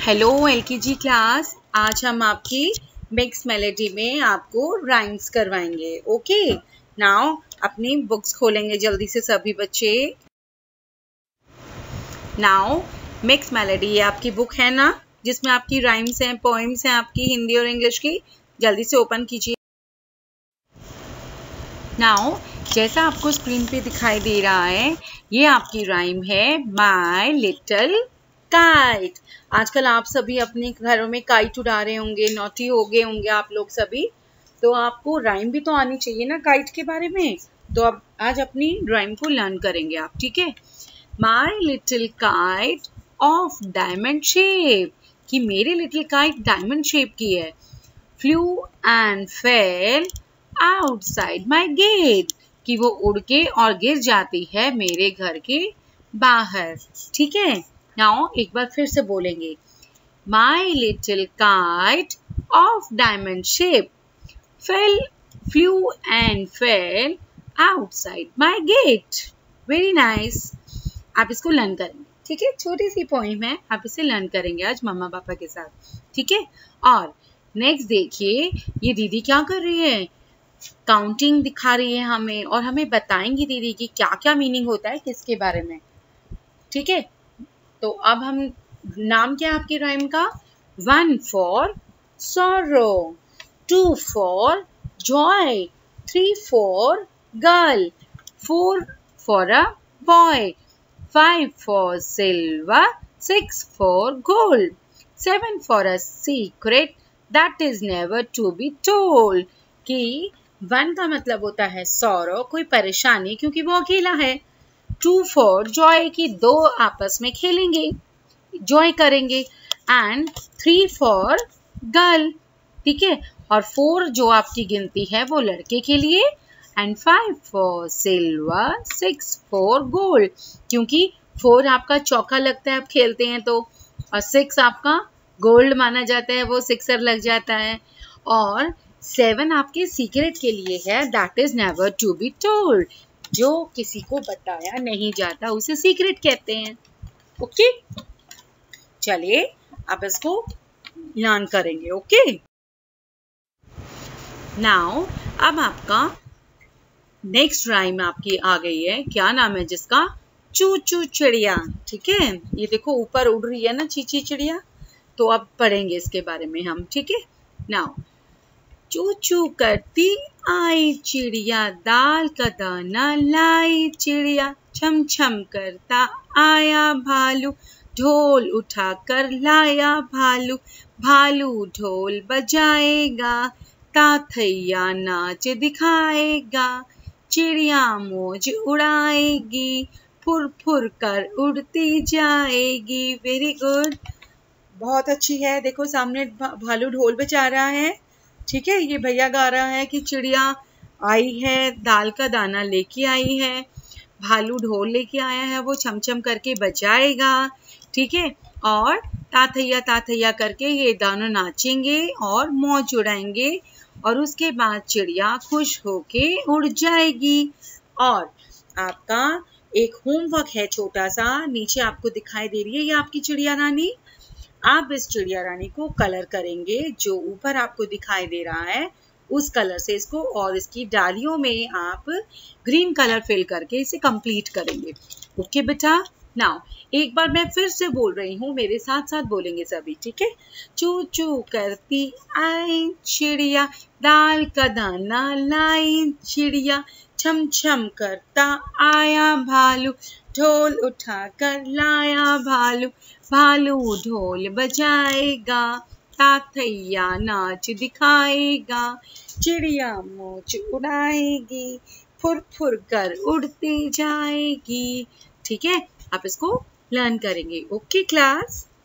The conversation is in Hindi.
Hello LKG class. आज हम आपकी मिक्स मेलेडी में आपको राइम्स करवाएंगे। ओके, नाउ अपनी बुक्स खोलेंगे जल्दी से सभी बच्चे। नाउ मिक्स मेलेडी, ये आपकी बुक है ना, जिसमें आपकी राइम्स हैं, पोएम्स हैं आपकी हिंदी और इंग्लिश की। जल्दी से ओपन कीजिए। नाउ जैसा आपको स्क्रीन पे दिखाई दे रहा है, ये आपकी राइम है माय लिटिल काइट। आजकल आप सभी अपने घरों में काइट उड़ा रहे होंगे, नॉटी हो गए होंगे आप लोग सभी। तो आपको राइम भी तो आनी चाहिए ना काइट के बारे में। तो अब आज अपनी राइम को लर्न करेंगे आप, ठीक है। My little kite of diamond shape, कि मेरी लिटिल काइट डायमंड शेप की है। Flew and fell outside my gate, कि वो उड़ के और गिर जाती है मेरे घर के बाहर। ठीक है, नाउ एक बार फिर से बोलेंगे। My little kite of diamond shape flew and fell outside my gate. Very nice. आप इसको लर्न करेंगे, ठीक है। छोटी सी पोइम है, आप इसे लर्न करेंगे आज मम्मा पापा के साथ, ठीक है। और नेक्स्ट देखिए, ये दीदी क्या कर रही है, काउंटिंग दिखा रही है हमें, और हमें बताएंगी दीदी की क्या क्या मीनिंग होता है किसके बारे में, ठीक है। तो अब हम, नाम क्या है आपकी राइम का? 1 for sorrow, 2 for joy, 3 for girl, 4 for a boy, 5 for silver, 6 for gold, 7 for a secret that is never to be told. कि 1 का मतलब होता है सॉरो, कोई परेशानी क्योंकि वो अकेला है। 2 फॉर जॉय, की दो आपस में खेलेंगे, जॉय करेंगे। एंड 3 फॉर गर्ल, ठीक है। और 4 जो आपकी गिनती है वो लड़के के लिए। And 5 for silver, 6 for gold, क्योंकि 4 आपका चौका लगता है आप खेलते हैं तो, और 6 आपका गोल्ड माना जाता है, वो सिक्सर लग जाता है। और 7 आपके सीक्रेट के लिए है, that is never to be told, जो किसी को बताया नहीं जाता उसे सीक्रेट कहते हैं। ओके, चलिए अब इसको लर्न करेंगे। ओके, नाउ अब आपका नेक्स्ट राइम आपकी आ गई है। क्या नाम है जिसका? चू चू चिड़िया, ठीक है। ये देखो ऊपर उड़ रही है ना चीची चिड़िया, तो अब पढ़ेंगे इसके बारे में हम, ठीक है। नाउ चू चू करती आई चिड़िया, दाल का दाना लाई चिड़िया, छम छम करता आया भालू, ढोल उठा कर लाया भालू, भालू ढोल बजाएगा, ताथैया नाच दिखाएगा, चिड़िया मौज उड़ाएगी, फुर फुर कर उड़ती जाएगी। वेरी गुड, बहुत अच्छी है। देखो सामने भालू ढोल बजा रहा है, ठीक है। ये भैया गा रहा है कि चिड़िया आई है, दाल का दाना लेके आई है, भालू ढोल लेके आया है, वो छम छम करके बजाएगा, ठीक है। और ताथैया करके ये दोनों नाचेंगे और मौज उड़ाएंगे, और उसके बाद चिड़िया खुश होके उड़ जाएगी। और आपका एक होमवर्क है छोटा सा, नीचे आपको दिखाई दे रही है ये आपकी चिड़िया रानी। आप इस चिड़िया रानी को कलर करेंगे, जो ऊपर आपको दिखाई दे रहा है उस कलर से इसको, और इसकी डालियों में आप ग्रीन कलर फिल करके इसे कंप्लीट करेंगे। ओके बेटा, नाउ एक बार मैं फिर से बोल रही हूँ, मेरे साथ साथ बोलेंगे सभी, ठीक है। चू चू करती आई चिड़िया, दाल का दाना लाई चिड़िया, छम छम करता आया भालू, ढोल उठा कर लाया भालू, भालू ढोल बजाएगा, ताथैया नाच दिखाएगा, चिड़िया मौज उड़ाएगी, फुर फुर कर उड़ती जाएगी। ठीक है, आप इसको लर्न करेंगे। Okay class.